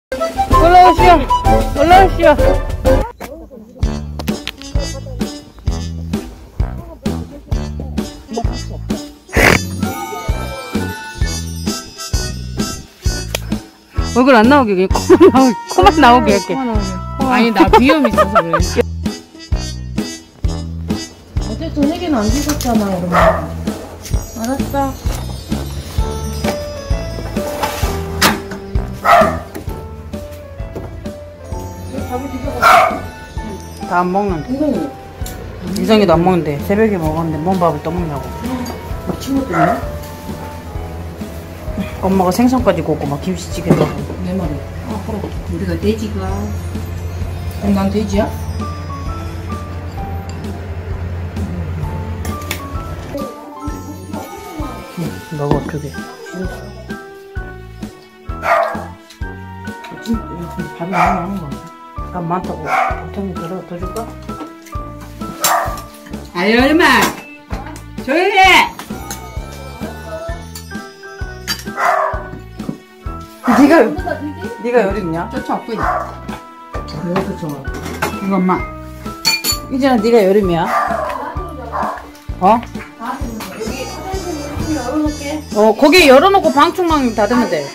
올라오시오. 올라오시오. 얼굴 안 나오게, 그냥 코만 나오게 할게. 아니, 나 비염 있어서 그래. 어제 저녁에는 안 드셨잖아, 여러분. 알았어. 다 안 먹는데. 이성이도 안 먹는데. 새벽에 먹었는데, 뭔 밥을 또 먹냐고. 막 친구도 있네? 엄마가 생선까지 굽고, 막 김치찌개도 하고. 내 말이. 아, 그래. 우리가 돼지가. 그럼 난 돼지야? 먹어, 두 개. 밥이 너무 많은 거 같아. 밥 많다고. 보통이 더 줄까? 아유, 얼마? 조용히 해! 네가 요리냐? 쫓아왔고 있네. 왜 쫓아와? 이거 엄마. 이제는 네가 여름이야. 어? 거기 열어놓고 방충망 닫으면 돼.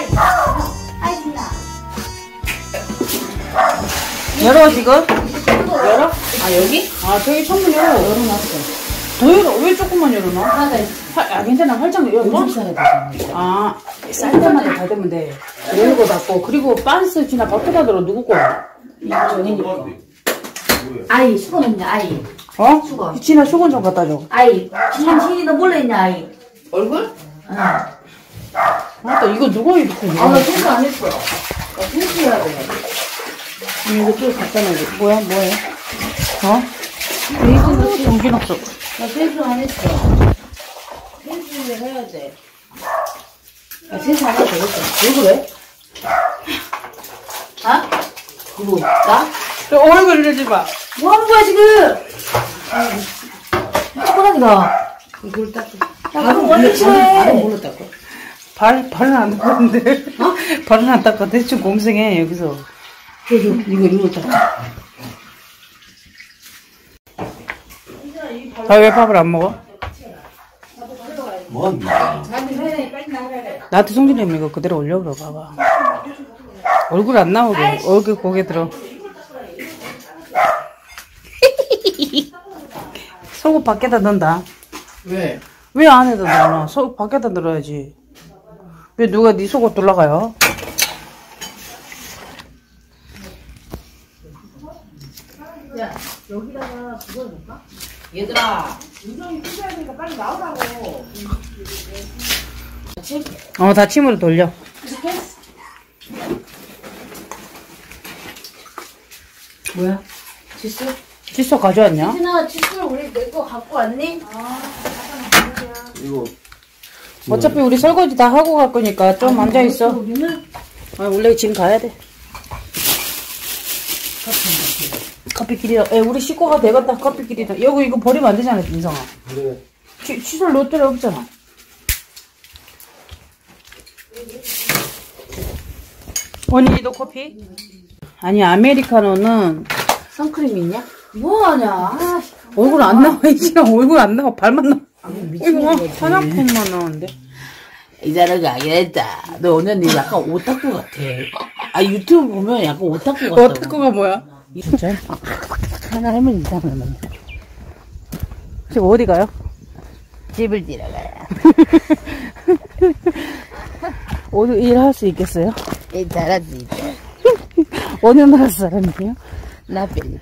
열어 지금? 열어? 아 여기? 아 저기 창문 열어놨어. 더 열어? 왜 조금만 열어놔? 아 괜찮아 활짝 열어. 아 쌀 때마다 닫으면 돼. 열고 닫고 그리고 빤스 지나 밖에 닫으러 누구 거야? 아이 수건 없냐 아이 어? 수건. 지나 수건 좀 갖다 줘. 아이 신이 너 몰래 있냐 아이 얼굴? 맞다 이거 누가 이렇게 나 청소 안 했어 나 청소해야 돼 이거 또 갖다 놔야지. 뭐야 뭐해? 어? 이거 정신없어. 나 세수 안 했어 세수를 해야 돼나 세수 안 해도 되겠어 왜 그래? 아? 누구? 나? 저 얼굴 이러지 마. 뭐 하는 거야 지금 초콜릿이가 이걸 닦고. 나도 원래 발은 싫어해 뭘로 닦고? 발은 안 닦았는데. 발은 안 닦아. 대충 공생해 여기서. 이거 닦고. 아 왜 밥을 안 먹어? 뭔? 나한테 송진님 이거 그대로 올려 그래 봐봐. 얼굴 안 나오게. 얼굴 고개 들어. 속옷 밖에다 넣는다. 왜? 왜 안에다 넣어놔? 속옷 밖에다 넣어야지. 왜 누가 네 속옷 돌아가요? 야 여기다가 그걸 넣을까? 얘들아. 다 침으로 돌려. 뭐야? 칫솔? 칫솔 가져왔냐? 희진아 칫솔 우리 내 거 갖고 왔니? 이거 어차피 우리 설거지 다 하고 갈 거니까 좀 앉아있어. 우리는 원래 지금 가야 돼. 커피끼리다. 우리 식구가 되겠다. 커피끼리다. 여기 이거 버리면 안 되잖아, 민성아. 그래. 칫솔 놓을 데가 없잖아. 언니도 커피? 아니, 아메리카노는 선크림 있냐? 뭐하냐 아, 얼굴 안 나와. 이 시간 얼굴 안 나와. 발만 나와. 이거 화장품만 나오는데. 이자라가 아니랬다. 너 오늘 니 약간 오타쿠 같아. 아 유튜브 보면 약간 오타쿠 같아. 오타쿠가 뭐야? 진짜? 하나 하면 이상하면. 지금 어디 가요? 집을 지나가요. 오늘 일할 수 있겠어요? 이 잘하지. 어느 나라 사람이에요? 나 별로.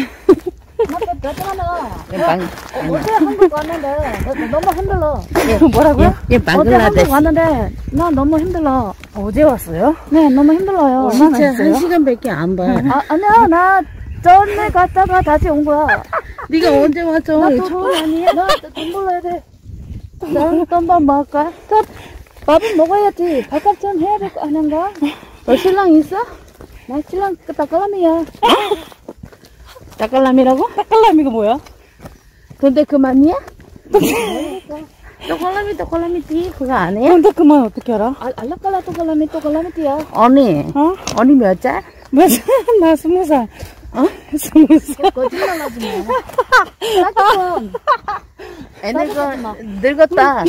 나잖아 방. 어제 한국 왔는데 너무 힘들어 뭐라고요? 얘 어제 방글라데시. 한국 왔는데 나 너무 힘들어 어제 왔어요? 네 너무 힘들어요 얼마나 진짜 했어요? 1시간밖에 안 봐. 아니야 나 전에 갔다가 다시 온 거야 네가 언제 왔어? 나돈 아니야 나돈 벌어야 돼 돈밥 먹을까? 밥은 먹어야지 밥값 좀 해야 될 거 아닌가? 너 신랑 있어? 나 신랑 따깔람이야 따깔람이라고? 따깔람이가 뭐야? 근데 그만이야? 또갈라미 그거 안 해? 근데 그만 어떻게 알아? 알라깔라 또갈라미띠야. 언니. 어? 언니 몇 살? 나 20살. 어? 20살. 거짓말하지 마. 사기꾼. 애네가 늙었다.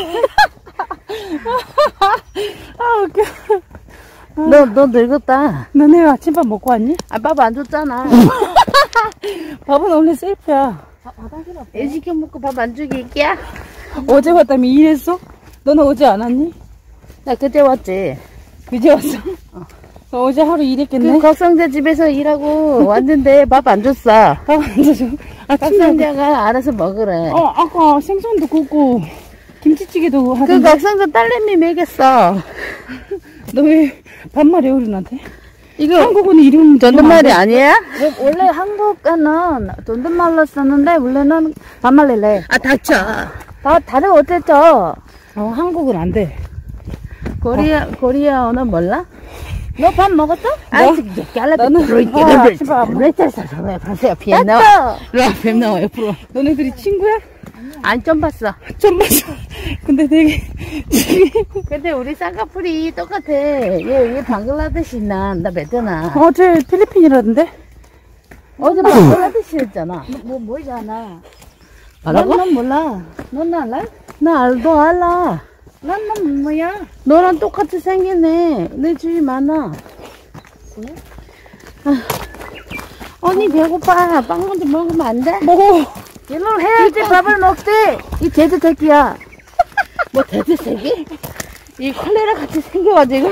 아, 웃겨. 너 늙었다. 너네 아침밥 먹고 왔니? 아, 밥 안 줬잖아. 밥은 원래 셀프야. 화장실 없어. 애 시켜 먹고 밥 안 주기 있기야? 어제 왔다며 일했어? 너는 어제 안 왔니? 나 그때 왔지. 그제 왔어? 어제 하루 일했겠네? 그 각성자 집에서 일하고 왔는데 밥 안 줬어. 밥 안 줘줘. 아, 각성자가 알아서 먹으래. 아까 생선도 굽고, 김치찌개도 그 하던데. 각성자 딸내미 먹였어. 너 왜 반말해, 어른한테? 이거 한국은 이름 존댓말이 아니야? 원래 한국어는 존댓말로 썼는데 원래는 반말이래. 아, 닥쳐. 다들 어땠죠? 한국은 안 돼. 코리아어는 몰라? 너 밥 먹었어? 아직 너는 뱀 나와. 뱀 나와 옆으로 와. 너네들이 친구야? 안 좀 봤어. 좀 봤어. 근데 되게 근데 우리 쌍꺼풀이 똑같아. 얘 방글라데시 나 베트남. 어제 필리핀이라던데? 어제 방글라데시였잖아. 뭐잖아. 뭐라고? 넌 몰라. 넌 알아? 너 알아. 넌 뭐야? 너랑 똑같이 생겼네. 내 주위 많아. 언니 배고파. 빵 먼저 먹으면 안 돼? 먹어. 일로 해야지 밥을 먹대. 이 돼지 새끼야. 뭐 돼지새끼? 이 콜레라 같이 생겨가지고.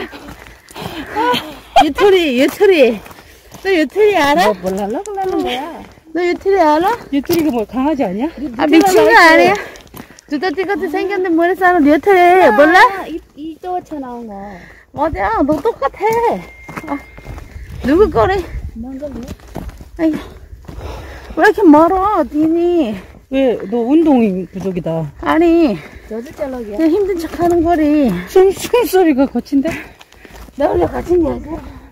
유토리. 너 유토리 알아? 몰라? 그러는 거야. 너 유토리 알아? 유토리가 뭐 강아지 아니야? 아, 미친 거 아니야? 두더지 같이 생겼는데 머리 싸는 유토리 몰라? 이또차 나온 거. 맞아, 너 똑같아. 누구 거래? 뭔가 아이고, 왜 이렇게 멀어, 디니? 왜 너 운동이 부족이다. 아니, 저지 짤락이야. 그냥 힘든 척 하는 거리. 숨소리가 거친데? 나 원래 같은 여자.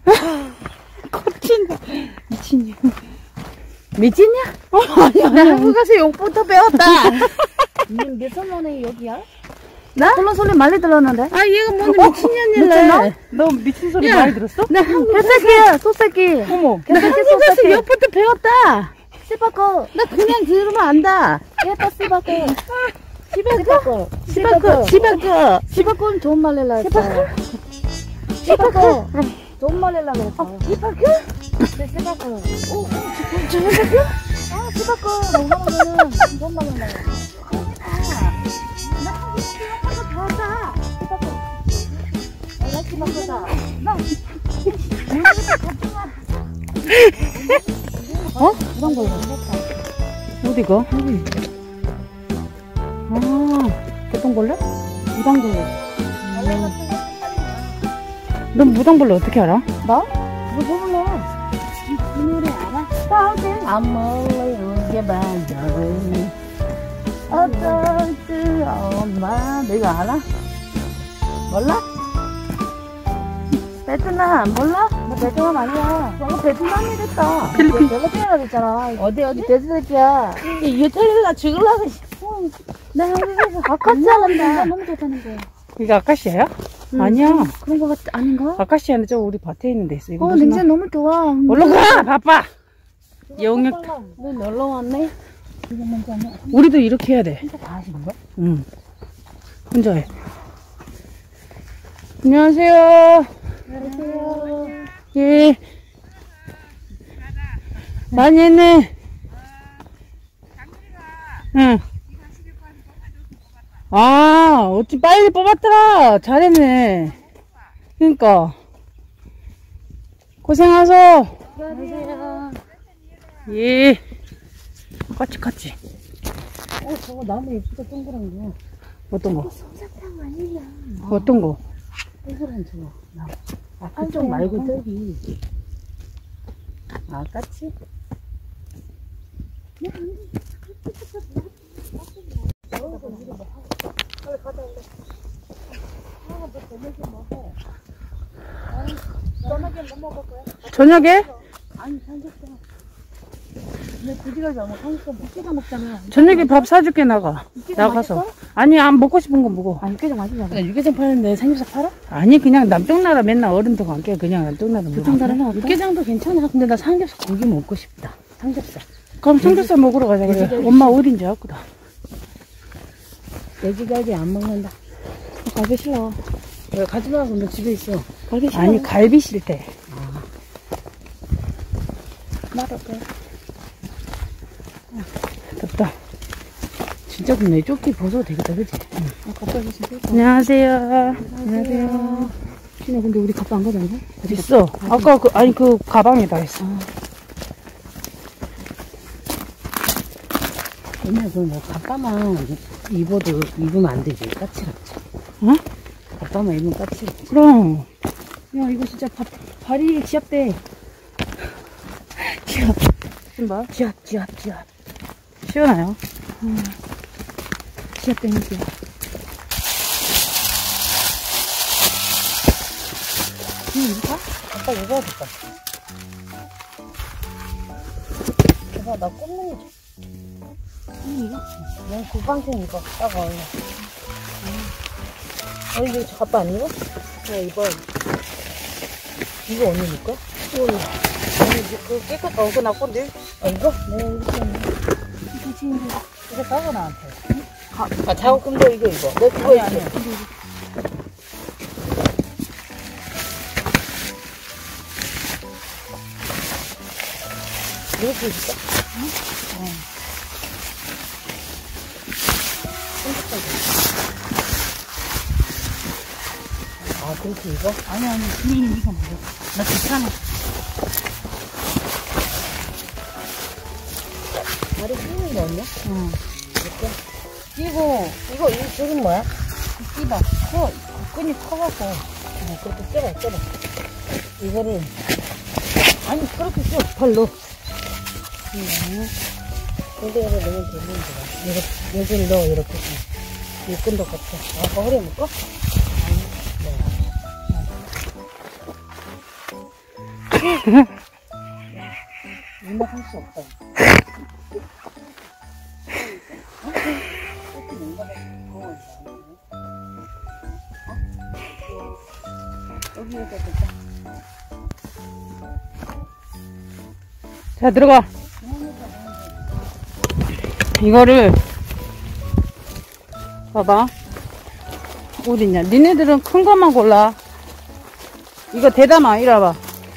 거친다. 미친년. 미친냐? 아니야. 나 한국 가서 욕부터 배웠다. 몇 살 만에 여기야? 나? 그런 소리 많이 들었는데. 아, 얘가 뭔데 미친년이래. 너 미친 소리 야. 많이 들었어? 나 한국 개새끼야, 소새끼. 어머. 나 한국 가서 욕부터 배웠다. 씨바꺼. 나 그냥 들으면 안다. 예뻐, 씨바꺼. 시바꺼? 씨바꺼. 시바꺼. 씨바꺼는 좋은 말 해라 했어. 씨바꺼. 좋은 말 해라 그랬어. 시바꺼? 네, 씨바꺼. 아, 씨바꺼. 너무 하면은 좋은 말 해라. 무당벌레. 어디가? 개똥벌레? 무당벌레. 넌 무당벌레 어떻게 알아? 나? 너 몰라. 이 노래 알아? 안 몰라요, 이게 반전은. 어떨 줄 엄마. 너 이거 알아? 몰라? 베트남 몰라? 나 베트남 아니야. 너가 베트남이랬다. 필리핀. 내가 태어나랬잖아. 어디? 돼지 새끼야. 이거 tel릴라 죽을라고. 나 한국에서 아까 잘한다. 너무 좋다는 거야. 이거 아카시아야? 아니야. 그런 거 같, 아닌가? 아카시아는 저 우리 밭에 있는 데 있어. 이거 무슨 냄새 맛? 너무 좋아. 올라가! 바빠! 영역. 너 놀러 왔네? 우리도 이렇게 해야 돼. 진짜 다 하시는 거야? 응. 혼자 해. 안녕하세요. 안녕하세요. 예. 많이 했네. 응. 어찌 빨리 뽑았더라. 잘했네. 그니까. 고생하소. 안녕하세요. 예. 까치까치. 저거 나무 예쁘다, 동그란 거. 어떤 거? 솜사탕 아니야. 어떤 거? 동그란 저거. 그쪽 말고 저기. 아, 까치? 저녁에? 아니, 삼겹살. 근데 돼지갈비 안 먹고 한국 육개장 먹잖아. 저녁에 밥 사줄게, 나가서. 아니, 안 먹고 싶은 거 먹어. 아, 육개장 맛있잖아. 육개장 파는데 삼겹살 팔아? 아니, 그냥 남쪽나라 맨날 어른들 관계 그냥 남쪽나라 먹어. 보통다른 육개장도 괜찮아. 근데 나 삼겹살 고기 먹고 싶다. 삼겹살. 그럼 삼겹살 먹으러 가자, 그래. 엄마 어딘지 알거든. 돼지갈비 안 먹는다. 갈비 싫어. 왜 가지 마. 근데 집에 있어. 갈비 싫어. 아니, 갈비 싫대. 맛없어. 덥다. 진짜 근데 조끼 벗어도 되겠다, 그치? 갑자기 진짜. 안녕하세요. 안녕하세요. 신혜, 근데 우리 가빠 안 가져왔네? 있어. 아까 그 가방에다 했어. 옛날에 뭐 가빠만 입으면 안 되지. 까칠하지. 응? 가빠만 입으면 까칠하지. 그럼. 야, 이거 진짜 발이 지압돼. 지압. 신발? 지압. 시원해요. 지압되는 지압. 아빠 이거 해줄까? 이거 나 꼽는 이거? 난 구방생 이거 딱 어울려. 이거 저 아빠 안 입어? 이거 언니 입을까? 아니, 그 깨끗, 그거 나 건데? 이거? 네, 이거 따가 나한테. 작업금도 이거 입어. 내 그거 아니, 입어. 이렇게 입을까? 그렇게 입어? 아니, 이거 먹어. 나 괜찮아. 다리 끼는 거 없냐? 응. 끼고, 이 줄은 뭐야? 끼봐. 끈이 커갖고. 그렇게 쪄봐. 이거를, 아니, 그렇게 껴, 발로. 여기를 넣으면 되는데, 여기를 넣어, 이렇게. 이 끈도 같아. 아까 허리에 묶어? 눈만 할수 없다. 자, 들어가. 이거를, 봐봐. 어딨냐. 니네들은 큰 것만 골라. 이거 대담아, 이리 와봐.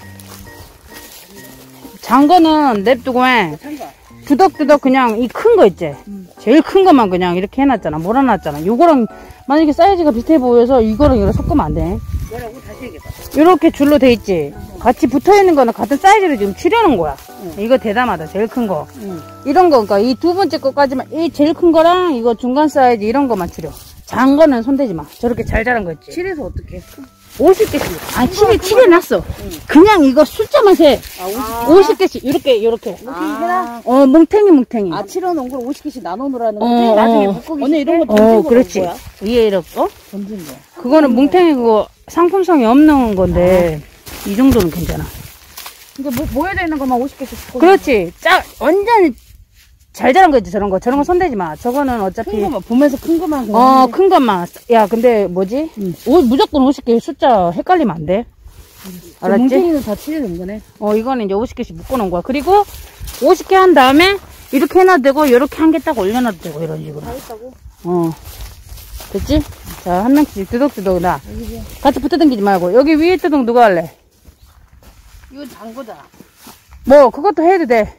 장거는 냅두고 해. 두덕두덕 그냥 이 큰 거 있지? 제일 큰 것만 그냥 이렇게 해놨잖아. 몰아놨잖아. 요거랑 만약에 사이즈가 비슷해 보여서 이거랑 이거 섞으면 안 돼. 뭐라고 다시 얘기해봐. 이렇게 줄로 돼 있지? 같이 붙어 있는 거는 같은 사이즈로 지금 추려놓은 거야. 이거 대담하다. 제일 큰 거. 이런 거, 그러니까 이 두 번째 거까지만, 이 제일 큰 거랑 이거 중간 사이즈 이런 거만 추려. 작은 거는 손대지 마. 저렇게 잘 자란 거 있지? 칠해서 어떻게 해? 50개씩. 아, 칠해놨어. 그냥 이거 숫자만 세. 50개씩. 요렇게. 해라? 뭉탱이. 아, 칠해놓은 걸 50개씩 나눠놓으라는 거지? 나중에 묶고 언니 이런 거 던진 거 그렇지. 뭐야? 위에 이렇게, 던진 거. 그거는 뭉탱이 그거 상품성이 없는 건데, 이 정도는 괜찮아. 근데 모여져 있는 것만 50개씩. 그렇지. 완전히 잘 자란 거 있지, 저런 거. 저런 거 손대지 마. 저거는 어차피. 큰 거만, 봄에서 큰 거만. 그냥 큰 것만. 야, 근데 뭐지? 무조건 50개 숫자 헷갈리면 안 돼. 알았지? 뭉탱이는 다 칠해놓은 거네. 이거는 이제 50개씩 묶어놓은 거야. 그리고 50개 한 다음에 이렇게 해놔도 되고, 이렇게 한 개 딱 올려놔도 되고, 이런 식으로. 다 했다고? 됐지? 자, 한 명씩 뜨덕뜨덕 나. 같이 붙어 당기지 말고. 여기 위에 뜨덕 누가 할래? 이건 장거잖아. 뭐, 그것도 해도 돼.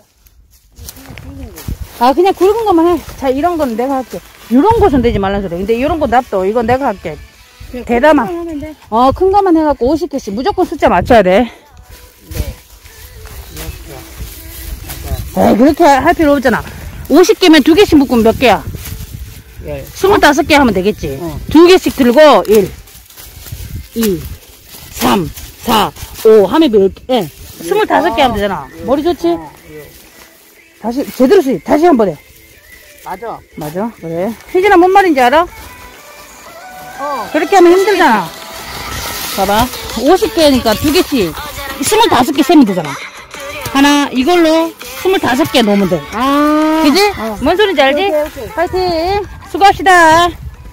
그냥 굵은 것만 해. 자, 이런 거는 내가 할게. 이런 거 손대지 말라는 소리. 근데 이런 거 놔둬. 이건 내가 할게. 대담아. 큰 거만 해갖고 50개씩. 무조건 숫자 맞춰야 돼. 그렇게 할 필요 없잖아. 50개면 2개씩 묶으면 몇 개야? 25개 하면 되겠지. 2개씩 들고, 1, 2, 3, 4, 5 하면 몇 개? 25개 하면 되잖아. 머리 좋지? 다시, 제대로 다시 한 번 해. 맞아. 그래. 혜진아, 뭔 말인지 알아? 그렇게 하면 힘들잖아. 봐봐. 50개니까 2개씩. 25개 세면 되잖아. 하나, 이걸로 25개 넣으면 돼. 아. 그지? 뭔 소리인지 알지? 오케이. 파이팅! 수고합시다.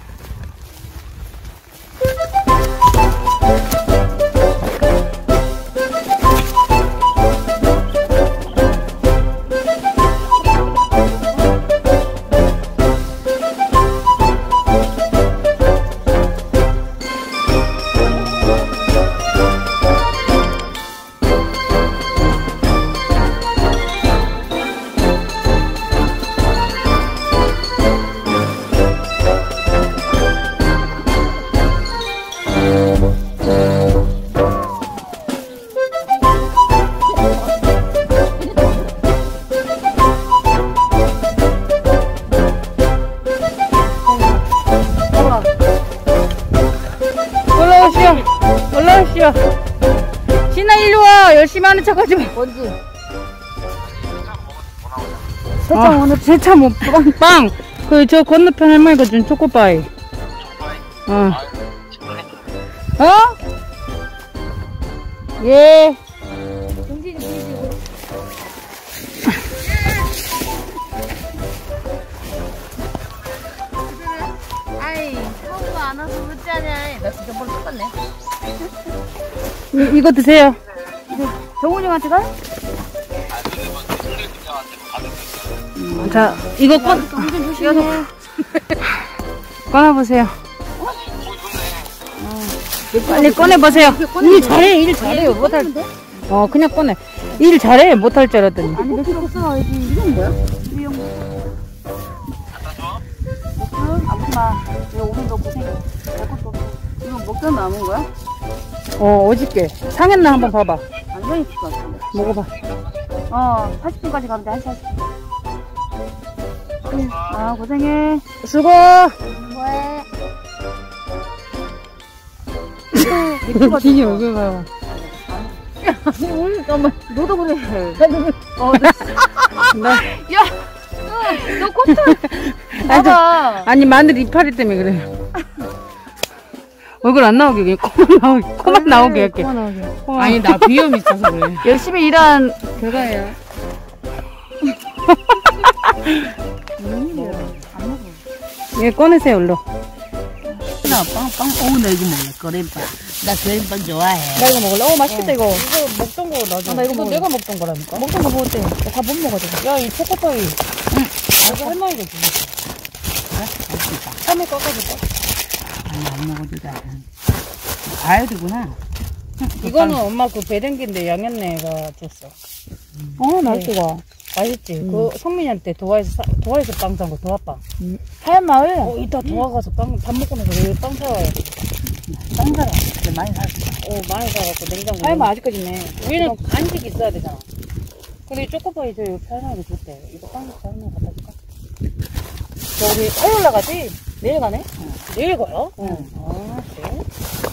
올라오시오. 신아 일로 와. 열심히 하는 척 하지 마. 뭔지. 세차 뭐 빵. 그 저 건너편 할머니가 준 초코바이. 어. 예. 정신이 보이지. 아이, 처음 안 와서 못자냐. 나 진짜 뭘 똑같네. 이거 드세요. 정훈이 형한테 가? 자, 이거 꺼내보세요. 빨리 꺼내보세요. 일 잘해. 못할. 그냥 꺼내. 일 잘해. 못할 줄 알았더니. 아니, 몇 킬로 써야지. 이건 뭐야? 위용. 아프지 마. 내가 오늘 너 고생해. 할 것도 없어. 이거 먹다 남은 거야? 어저께. 상했나 한번 봐봐. 안 상했을 것 같은데. 먹어봐. 40분까지 가는데 1시 40분. 아, 고생해. 수고! 뭐해? 진이 얼굴 봐봐. 잠깐만. 너도 그래. 너 코트. 봐봐. 아니, 마늘 이파리 때문에 그래. 얼굴 안 나오게, 코만 나오게 할게. 아니, 나 비염 있어서 그래. 열심히 일한 결과예요. 얘 꺼내세요, 얼른. 나 빵빵. 나 이거 먹을래. 거림빵. 나 거림빵 좋아해. 나 이거 먹을래? 맛있겠다, 이거. 이거 먹던 거 나중에. 나 이거 먹을래. 내가 먹던 거라니까. 먹던 거 먹을 때 다 못 먹어야 야, 이 초코파이. 이거 할머니가 주셨어. 맛있다. 3일 깎아줄까? 아니, 안 먹어도 돼. 가야 되구나. 이거는 엄마 그 배댕기인데 양현네가 줬어. 날씨가. 맛있지? 그 성민이한테 도화에서 빵 산 거, 도화빵. 하얀 마을? 이따 도화 가서 밥 먹고 나서 여기 빵 사와야 돼. 빵 사러 근데 많이 샀어. 많이 사갖고 냉장고에. 하얀 마을 아직까지 있네. 우리는 간식이 있어야 되잖아. 그리고 초코파이 저 옆에 할머니가 줬대. 이거 빵 할머니 갖다 줄까? 저 우리 화요일 나가지? 내일 가네? 내일 가요? 아, 그래?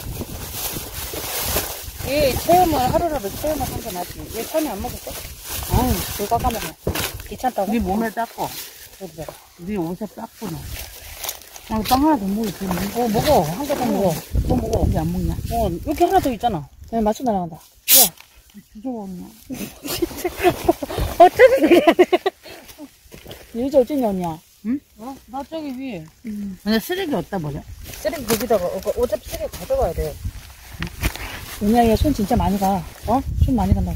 얘 체험을 하루라도 체험을 한 건 하지. 얘 참이 안 먹었어? 아유, 그거 깎아먹어. 귀찮다고? 네 몸에 닦고, 그래. 네 옷에 닦고 너. 빵 하나 더 먹을 수 있는 먹어. 한 개더 먹어. 또 먹어. 왜 안 먹냐? 여기 하나 더 있잖아. 야, 맞춰 날아간다. 주저없냐? 어쩌지 그래? 여자 어쩌냐, 언니야? 나 저기 위에. 근데 쓰레기 어디다 버려? 쓰레기 거기다가, 어차피 쓰레기 가져가야 돼. 언니야, 얘 손 진짜 많이 가. 손 많이 간다.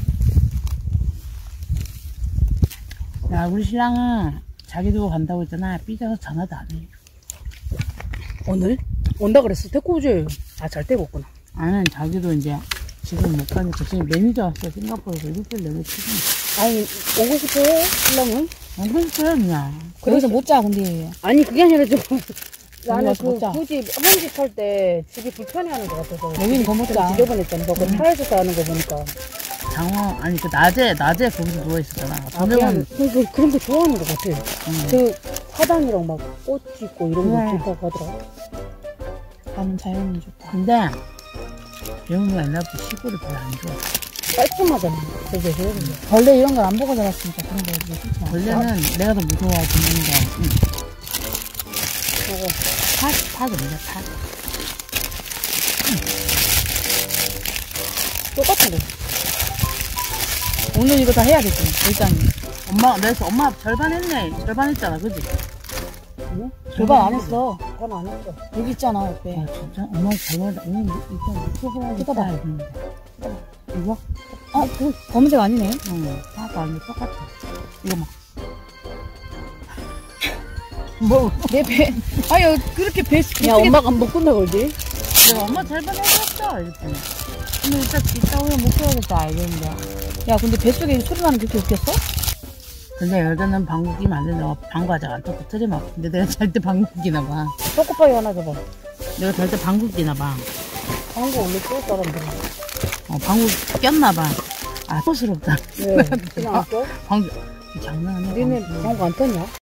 야, 우리 신랑은 자기도 간다고 했잖아. 삐져서 전화도 안 해. 오늘? 온다 그랬어. 데리고 오지. 잘 데리고 왔구나. 아니, 자기도 이제 지금 못 가니까 지금 매니저 왔어. 싱가포르에서 일주일 내내 치고. 아니, 오고 싶어, 신랑은? 안 그랬어요, 그냥. 거기서 못 자, 근데. 아니, 그게 아니라 좀. 나는 와서 먹자. 굳이 현지 살 때 집이 불편해하는 것 같아서. 여기는 더 못 자. 지저분했잖아. 너 차에서 사는 거 보니까. 장어, 아니, 낮에 거기서 누워있었잖아. 저녁은, 그런 거 좋아하는 것 같아. 그 화단이랑 막 꽃 있고 이런 거 네. 좋다고 하더라. 나는 자연이 좋다. 근데, 영우가 옛날부터 시골을 별로 안 좋아. 깔끔하잖아. 되게 벌레 이런 걸 안 보고 자랐으니까 그런 거 이제 싫지 않아. 원래는 내가 더 무서워지는 게, 저거. 팥입니다, 팥. 똑같은 거. 오늘 이거 다 해야 되지, 일단. 엄마 절반 했네. 절반 했잖아, 그지? 응? 절반 안 했어. 절반 안 했어. 여기 있잖아, 옆에. 아, 진짜? 엄마 절반, 오늘 일단 이렇게 해야지. 뜯어봐. 이거? 아, 그 검은색 아니네. 응. 하나도 아니고 똑같아. 이거 막. 뭐? 내 배. 아유, 그렇게 배. 야, 엄마가 못 끝내걸지? 내가 엄마 절반 해줬어. 이렇게. 근데 이따 오면 못 해야겠다, 알겠는데. 야, 근데 뱃속에 소리 나는 게 그렇게 웃겼어? 근데 여자는 방구 끼면 안 된다. 방구하자. 안 터뜨리면. 근데 내가 잘 때 방구 끼나 봐. 초코파이 하나 줘봐. 내가 잘 때 방구 끼나 봐. 광고 원래 쏠 사람들은. 방구 꼈나 봐. 아, 소스럽다. 왜? 그냥 안 껴? 방구, 장난 아니야. 니네 방구. 광고 안 떴냐?